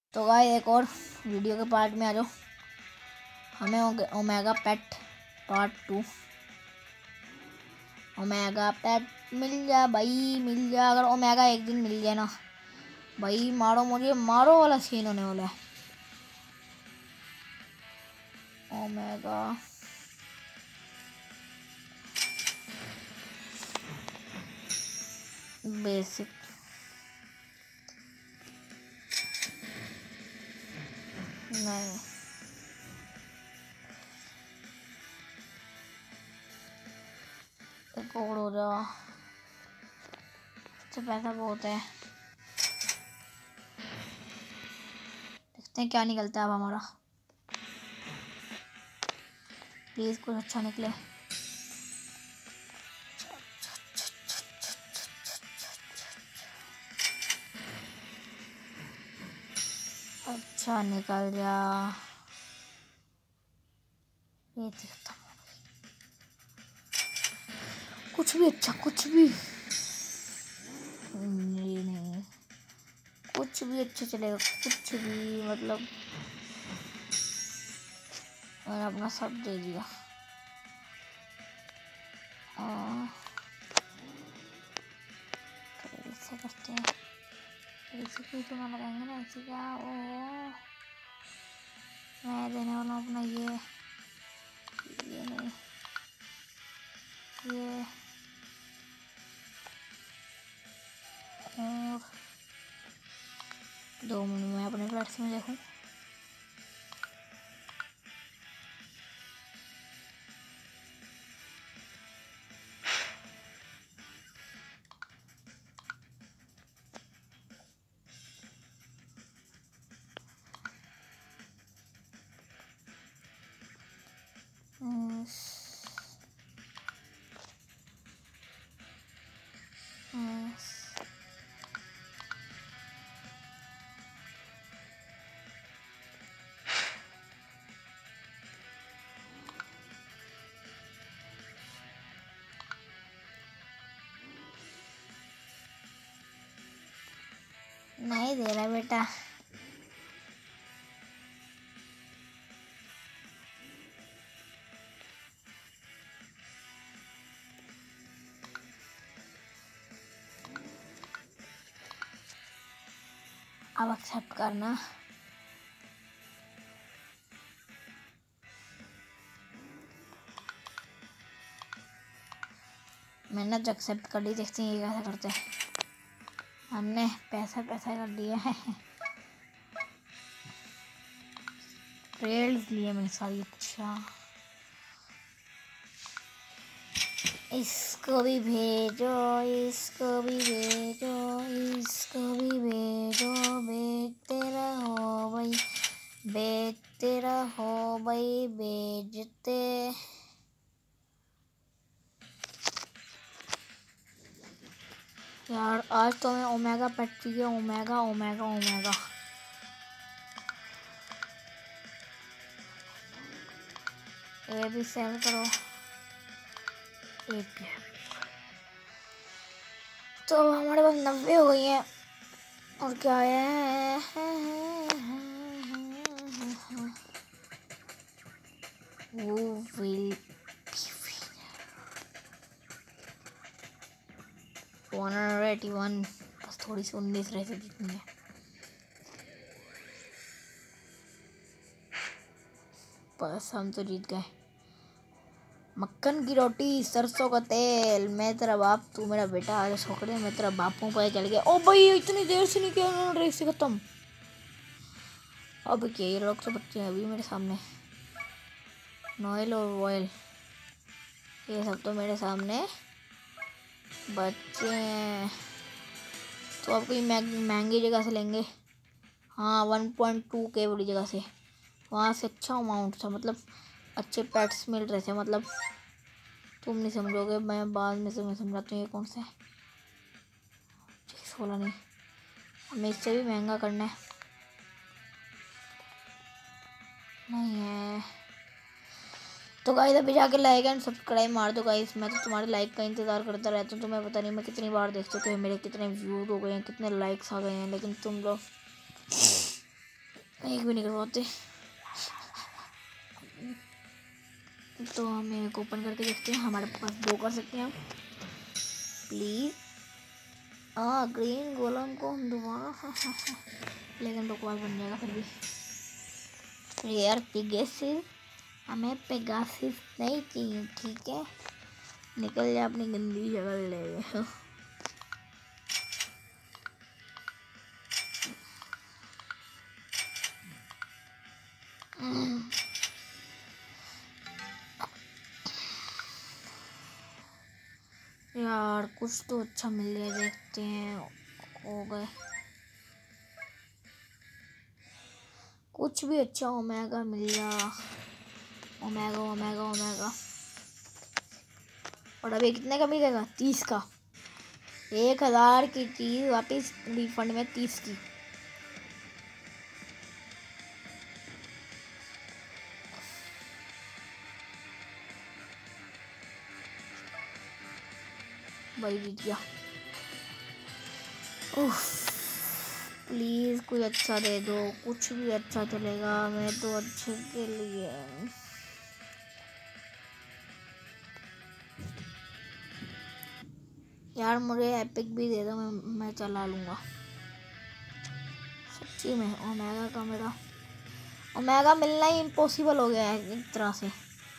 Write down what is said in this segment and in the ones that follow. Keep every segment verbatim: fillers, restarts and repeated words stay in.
तो गाइस एक और वीडियो के पार्ट में आ जाओ। हमें omega pet part two, omega pet मिल जा भाई, मिल जा। अगर ओमेगा एक दिन मिल जाए ना भाई, मारो मुझे मारो वाला सीन होने वाला है। ओमेगा बेसिक नहीं, एक और हो जा, इससे पैसा बहुत है। देखते हैं क्या निकलता है अब हमारा। प्लीज कुछ अच्छा निकले। अच्छा निकल जा। ये देखता कुछ भी अच्छा, कुछ भी नहीं, नहीं कुछ भी अच्छा चलेगा, कुछ भी मतलब मैंने अपना सब दे दिया। ऐसे करते हैं, इसी को तो ना लगाएंगे ना, इसी का। ओ मैं देने वाला हूँ अपना ये ये नहीं ये और दो मिनट में अपने फ्लैट्स में देखूँ। नहीं दे रहा बेटा। अब एक्सेप्ट करना। मैंने तो एक्सेप्ट कर ली, देखते हैं ये कैसे करते हैं। हमने पैसा पैसा कर दिया है। ट्रेल्स लिए मैंने सारी। अच्छा इसको भी भेजो, इसको भी भेजो, इसको भी भेजो। भेजते रहो भाई, भेजते रहो भाई, भेजते। यार आज तो मैं ओमेगा पेट चाहिए, ओमेगा ओमेगा ओमेगा। ये भी सेल करो, एक तो अब हमारे पास नब्बे हो गई हैं। और क्या है, वो will one hundred eighty one, बस थोड़ी सी उन्नीस रह से जीतनी है। बस हम तो जीत गए। मक्खन की रोटी, सरसों का तेल, मैं तेरा बाप तू मेरा बेटा। अरे छोकरे मैं तेरा बापों पर चल गया। ओ भाई इतनी देर से नहीं किया रेस से खत्म। अब क्या ये लोग तो बच्चे हैं अभी मेरे सामने। नोएल और वॉयल ये सब तो मेरे सामने बच्चे हैं। तो आप कोई महंगी जगह से लेंगे। हाँ वन पॉइंट टू के बड़ी जगह से, वहाँ से अच्छा अमाउंट था, मतलब अच्छे पेट्स मिल रहे थे। मतलब तुम नहीं समझोगे, मैं बाद में से मैं समझाती हूँ। ये कौन सा है, सोलह नहीं, हमें इससे भी महंगा करना है। नहीं है तो गाइस अभी जाके लाइक एंड सब्सक्राइब मार दो गाइस। मैं तो तुम्हारे लाइक का इंतज़ार करता रहता हूँ। तुम्हें पता नहीं मैं कितनी बार देख चुके हैं, मेरे कितने व्यूज़ हो गए हैं, कितने लाइक्स आ गए हैं, लेकिन तुम लोग एक भी नहीं करवाते। तो हम एक ओपन करके देखते हैं, हमारे पास दो कर सकते हैं हम प्लीज। हाँ ग्रीन गोलम को हम दोबारा हाँ हाँ हाँ लेकिन बकवास बन जाएगा फिर भी। यार पेगासिस, हमें पेगासिस नहीं चाहिए, ठीक है? निकल जा अपनी गंदी जगह ले। यार कुछ तो अच्छा मिल गया, देखते हैं। हो गए कुछ भी अच्छा ओमेगा मिल गया। Omega omega omega. और अभी कितने का मिलेगा? तीस का। एक हजार की चीज वापस रिफंड में तीस की। भाई जीत गया। प्लीज कोई अच्छा दे दो, कुछ भी अच्छा चलेगा, मैं तो अच्छे के लिए। यार मुझे एपिक भी दे दो, मैं मैं चला लूँगा सच्ची में। ओमेगा का मेरा ओमेगा मिलना ही इम्पॉसिबल हो गया है एक तरह से।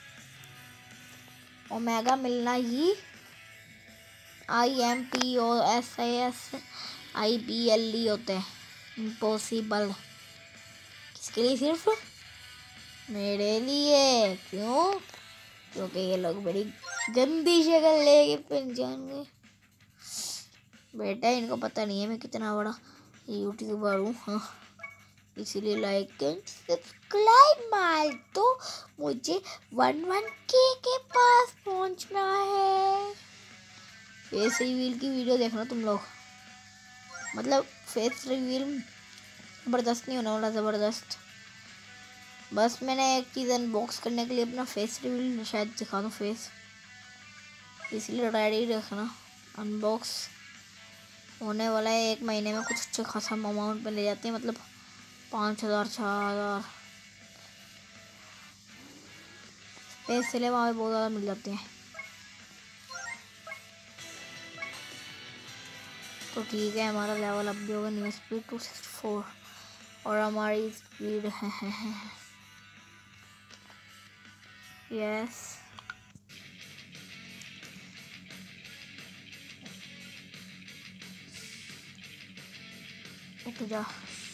ओमेगा मिलना ही I M P O S I S I P L E होते हैं, इम्पॉसिबल। किसके लिए? सिर्फ मेरे लिए। क्यों? क्योंकि ये लोग बड़ी गंदी शक्ल लेके पहचान गए। बेटा इनको पता नहीं है मैं कितना बड़ा यूट्यूबर हूँ। हाँ इसीलिए लाइक एंड सब्सक्राइब मार तो मुझे वन वन के के पास पहुंचना है। फेस रिवील की वीडियो देखना तुम लोग, मतलब फेस रिवील ज़बरदस्त नहीं होने वाला, ज़बरदस्त। बस मैंने एक चीज़ अनबॉक्स करने के लिए अपना फेस रिवील शायद दिखा दूँ फेस, इसलिए रेडी रखना। अनबॉक्स होने वाला है एक महीने में, कुछ अच्छा खासा अमाउंट में ले जाते हैं, मतलब पाँच हज़ार छः हज़ार पैसे ले वहाँ पे बहुत ज़्यादा मिल जाते हैं। तो ठीक है, हमारा लेवल अप भी होगा, new speed two sixty four और हमारी स्पीड है यस उठ जा।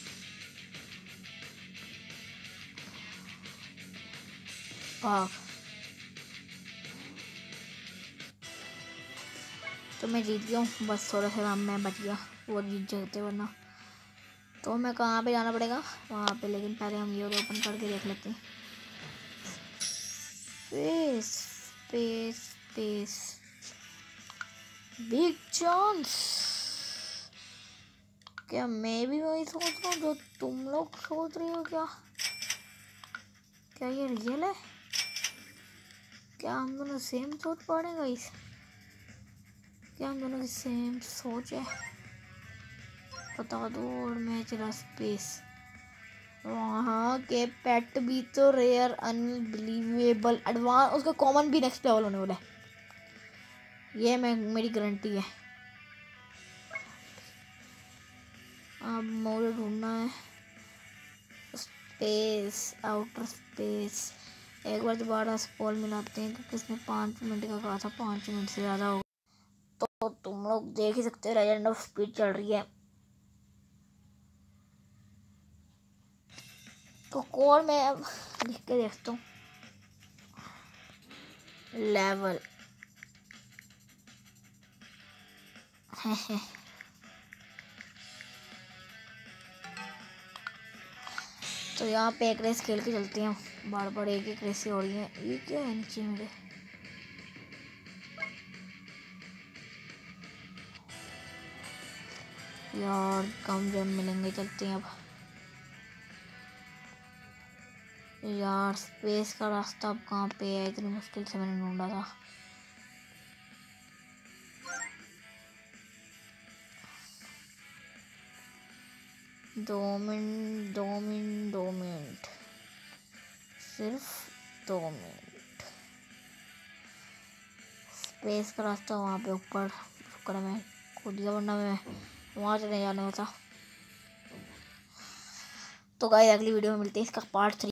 भाग। तो मैं जीत गया हूँ, बस थोड़ा सा राम मैं बच गया, वो जीत जाते वरना। तो मैं कहाँ पे जाना पड़ेगा? वहाँ पे, लेकिन पहले हम ये ओपन करके देख लेते हैं। Space space space big chance. क्या मैं भी वही सोच रहा हूँ जो तुम लोग सोच रही हो? क्या क्या ये रियल है? क्या हम दोनों सेम सोच पा रहे हैं गाइस? क्या हम दोनों की सेम सोच है? बता दो। और मैं चला स्पेस। वहाँ के पेट भी तो रेयर, अनबिलीवेबल, एडवांस, उसका कॉमन भी नेक्स्ट लेवल होने वाला है, ये मैं मेरी गारंटी है। अब मुझे ढूंढना है स्पेस, आउटर स्पेस। एक बार दोबारा स्पॉल मिलाते हैं क्योंकि इसने पाँच मिनट का कहा था, पाँच मिनट से ज़्यादा हो। तो तुम लोग देख ही सकते हो लेजेंड ऑफ स्पीड चल रही है। तो कोड में अब लिख के देखता हूँ लेवल। तो यहाँ पे एक रेस खेल के चलते हैं, बार बार एक एक रेस हो रही है। ये क्या है नीचे मेरे? यार कम जम मिलेंगे, चलते हैं अब। यार स्पेस का रास्ता अब कहाँ पे है? इतनी मुश्किल से मैंने ढूंढा था। दो मिनट दो मिनट दो सिर्फ दो मिनट। स्पेस का रास्ता वहाँ पे ऊपर कर मैं कूद गया, वरना मैं वहाँ से नहीं जाने होता। तो गाइस अगली वीडियो में मिलते हैं इसका पार्ट थ्री।